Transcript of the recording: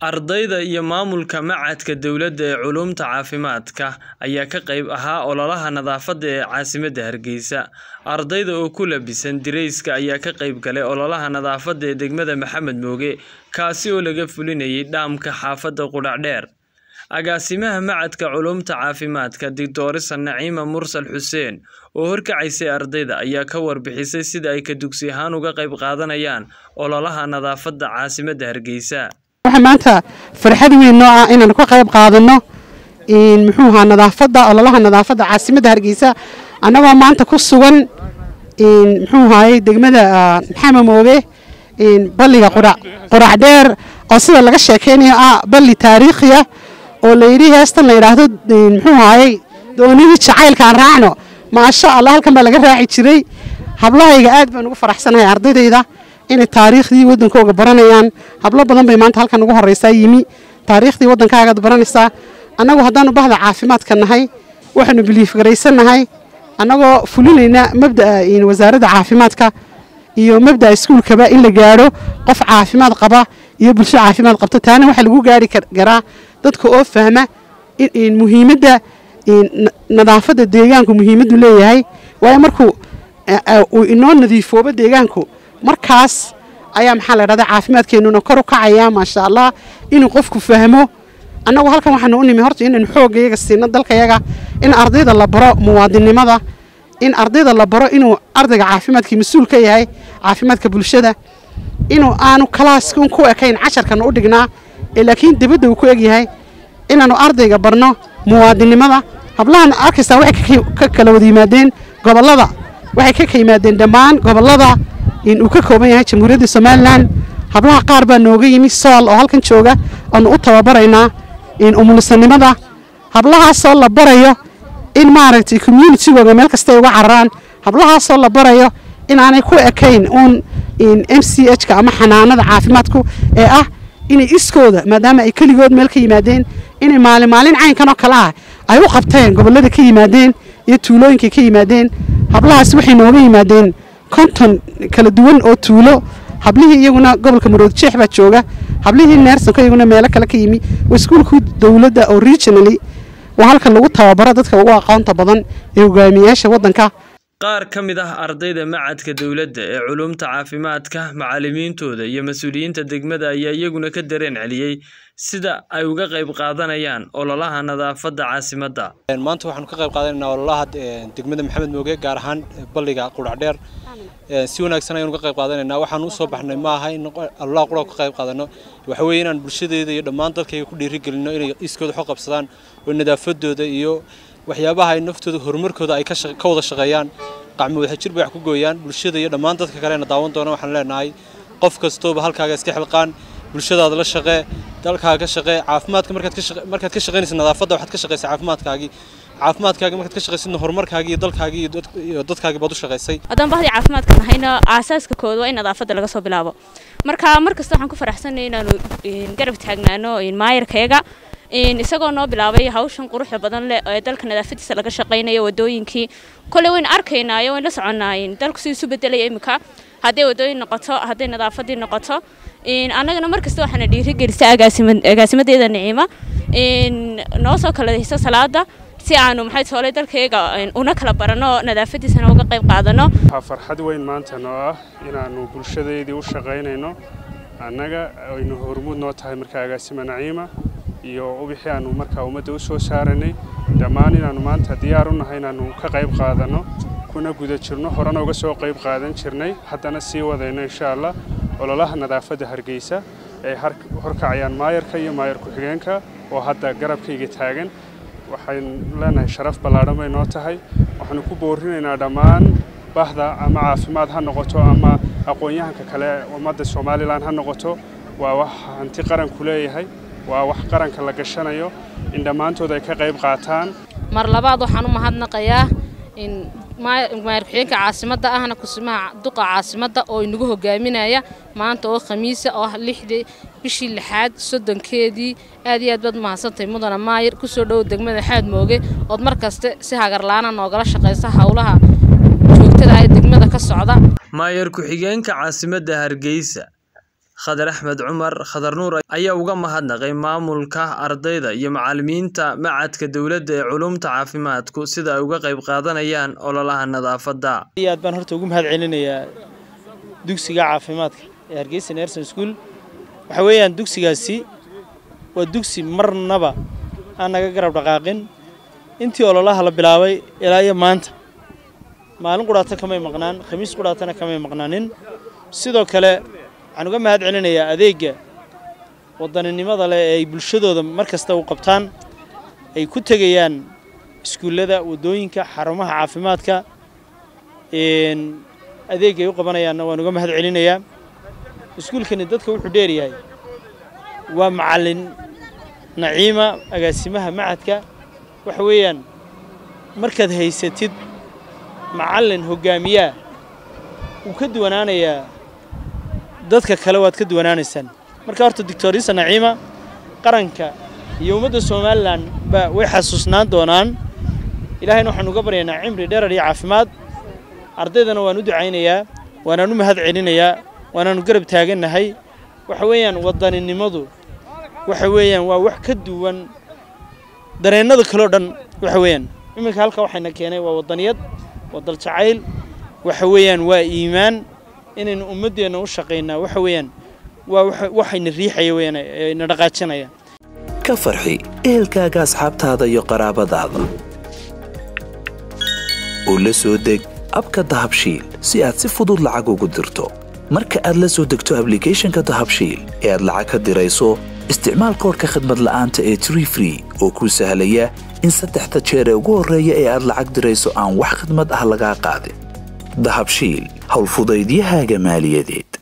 Ardayda iyo maamulka macadka dowladda ee culuumta caafimaadka ayaa ka qayb ahaa ololaha nadaafadda ee caasimadda Hargeysa. Ardayda oo ku labisan direyska ayaa ka qayb galay ololaha nadaafadda ee degmada Maxamed Mooge, kaasi oo laga fulinayay dhaamka xaafadda Qudhac-Dheer. Agaasimaha macadka culuumta caafimaadka Dr. Naciima Mursal Xuseen oo horkacaysay ardayda ayaa ka warbixisay sida ay ka dugsi ahaan uga qayb qaadanayaan ololaha nadaafadda caasimadda Hargeysa. maanta farxad weyn noo ah inaan ka qayb qaadano nadaafadda ololaha nadaafadda caasimadda Hargeysa anagoo maanta ku sugan degmada Maxamed Mooge balliga Qudhac-Dheer oo sida laga sheekeynayo balli taariikhi ah oo la yiri heestan la yiraahdo doonidii jacaylka aan raacno ma sha Allah halkan baa laga raaci jiray hablahayga aad baan ugu faraxsanahay ardaydayda inay taariikhdii wadankooga baranayaan hablo badan bay maanta halkan ugu horeysaa yimi taariikhdii wadankaaga baranaysaa anagu haddaanu bahda caafimaadka nahay waxaanu biliif gareysanahay anagoo fulinayna mabda'a wasaaradda caafimaadka iyo mabda'a iskuulkaba in la gaaro qof caafimaad qaba iyo bulsho caafimaad qabta taana waxa lagu gaari karaa dadka oo fahma in muhiimadda nadaafadda deegaanku muhiimadu leeyahay waayo markuu inoo nadiifoobo deegaanku markaas ayaa maxaa la yiraahdaa caafimaadkeenuna kor u kacaya ma sha Allah inuu qofku fahmo annagu halkan waxaan u nimi horta inaan xoogayga siino dalkayaga in ardayda la baro muwaadinimada in ardayda la baro inuu ardayga caafimaadkii mas'uul ka yahay caafimaadka bulshada inuu aanu class-kun ku ekayn casharkan u dhignaa laakiin dibadda uu ku eg yahay inaanu ardayga barno muwaadinimada hablahan arkaysa waxay ka kala wada yimaadeen gobolada waxay ka yimaadeen dhammaan gobolada in uu ka kooban yahay jamhuuriyadda Soomaaliland hablaha qaar baa nooga yimi sool oo halkan jooga oo u tababaraynaa in umulsanimada hablaha soo la barayo in maaragtay community-gooda meel kasta ay uga cararaan hablaha soo la barayo in aanay ku ekayn in MCH-ka ama xanaanada caafimaadku ee inay iskooda maadaama ay kaligood meel ka yimaadeen inay maalin caynkan oo kala ay u qabteen gobolada ka yimaadeen iyo tuulooyinka ka yimaadeen hablahaas waxay nooga yimaadeen konton kala duwan oo tuulo hablihii iyaguna gobolka Maroodijeex baa jooga hablihii neersanka iyaguna meel kale ka yimi iskuulku dawladda oo regionally waa halka lagu tababaro dadka ugu aqoonta badan ee hogaamiyaasha wadanka qaar ka mid ah ardayda macadka dowladda ee culuumta caafimaadka macallimiintooda iyo mas'uuliyiinta degmada ayaa iyaguna ka dareen celiyay sida ay uga qayb qaadanayaan ololaha nadaafadda caasimadda maanta waxaan ka qayb qaadanaynaa ololaha degmada Maxamed Mooge gaar ahaan balliga Qudhac-Dheer si wanaagsan ayaan uga qayb qaadanaynaa waxaan u soo baxnay ma aha in Allah qura ka qayb qaadano waxa weeye inaan bulshadeeda iyo dhammaan dadkayga ku dhiirigelino inay iskooda xog qabsadaan oo nadaafadooda iyo waxyaabaha ay naftooda horumarkooda ay ka wada shaqeeyaan qacmo waxa jir wax ku gooyaan bulshada iyo dhammaan dadka kale ee daawan doona waxaan leenahay qof kastoo halkaaga iska xilqaan bulshadaada la shaqee dalkaaga shaqee caafimaadka markaad ka shaqeynayso nadaafadda waxaad ka shaqeysaa caafimaadkaaga markaad ka shaqeysid horumarkaaga iyo dalkaaga iyo dadkaaga baad u shaqeysay haddaan bahdi caafimaadka nahayna aasaaska kooda waa in nadaafadda laga soo bilaabo markasta waxaan ku faraxsanahay inaanu garab taagnaano maayarkayga isagoo noo bilaabay hawshan quruxda badan leh ee dalka nadaafadiisa laga shaqeynayo wadooyinkii kale weyn arkaynaayo weyn la soconaayeen dalku si isu bedelay imika haday wadooyin noqoto haday nadaafadii noqoto annagana markasta waxaan dhiirigelisay agaasimadeeda Naciima noo soo kala hayso salaada si aanu maxay toolay dalkayga una kala barano nadaafadiisana uga qayb qaadano farxad weyn maanta noo ah inaanu bulshadeedii u shaqeynayno annaga aynu hormuud noo tahay markaa agaasima Naciima iyo wixii aanu markaa ummadda u soo saaranay dhammaan inaanu maanta diyaar u nahay inaanu ka qayb qaadano kuna guda jirno horena uga soo qayb qaadan jirnay haddana sii wadayno insha Allah ololaha nadaafadda Hargeysa ee horkacayaan maayarka iyo maayar ku-xigeenka oo hadda garabkayga taagan waxaan leenahay sharaf ballaaran bay noo tahay waxaanu ku boorinaynaa dhammaan bahda ama caafimaad ha noqoto ama aqoon-yahanka kale ummadda Soomaaliland ha noqoto waa wax hanti qaran ku leeyahay waa wax qaranka la gashanayo in dhammaantood ay ka qayb qaataan mar labaad waxaan u mahadnaqayaa in maayar ku-xigeenka caasimadda ahna kusimaha duqa caasimadda oo inagu hogaaminaya maanta oo khamiisa oo 6 bishii 6 soddonkeedii aad iyo aad baad mahadsantahay mudana maayar ku soo dhow degmada Maxamed Mooge oo markasta si hagar la'aan noogala shaqeysa hawlaha joogtada ee degmada ka socda maayar ku-xigeenka caasimadda Hargeysa Khadar Axmed Cumar Khadar Nuur ayaa uga mahadnaqay maamulka ardayda iyo macallimiinta macadka dawladda ee culuumta caafimaadku sida ay uga qayb qaadanayaan ololaha nadaafadda. aad baan horta ugu mahad celinayaa dugsiga caafimaadka ee Hargeysa Nursing School. waxa weeyaan dugsigaasi waa dugsi marnaba aan naga garab dhaqaaqin intii ololaha la bilaabay ilaa iyo maanta. maalin quraata kamay maqnaan, khamiis quraatana kamay maqnaanin. sidoo kale waxaan uga mahad celinayaa adeega wadaninimada leh ee ay bulshadooda markasta u qabtaan, ay ku tagayaan iskuulada, wadooyinka, xarumaha caafimaadka, adeeg ay u qabanayaanna waan uga mahad celinayaa. iskuulkani dadka wuxuu dheer yahay waa macallin Naciima agaasimaha macadka. waxa weeyaan markaad haysatid macallin hogaamiya uu ka duwanaanaya dadka kale waad ka duwanaanaysaan. marka horta Dr. Naciima qaranka iyo ummadda Soomaaliland ba way xasuusnaan doonaan. ilaahayna waxaan uga baryaynaa cimri dheer iyo caafimaad. ardaydana waan u ducaynayaa, waana u mahad celinayaa, waana garab taaganahay. waxa weeyaan wadaninimadu waxa weeyaan waa wax ka duwan dareenada kale oo dhan. waxa weeyaan iminka halka waxayna keenay waa wadaniyad, wadal jacayl, waxa weeyaan waa iimaan inaynu ummadeena u shaqeynaa. waxa weeyaan waa waxayna riixaya weeyaan ina dhaqaajinaya. ka farxi ehelkaaga, asxaabtaada iyo qaraabadaada. oo la soo deg abka Dahabshiil si aad si fudud lacag ugu dirto. marka aad la soo degto application-ka Dahabshiil ee aad lacag ka dirayso, isticmaal koodhka khidmad la'aanta ee Tree Free oo kuu sahlaya in 3 jeer ee ugu horreeya ee aad lacag dirayso aan wax khidmad ah laga qaadin. Dahabshiil, hawl fudaydiyahaaga maaliyadeed.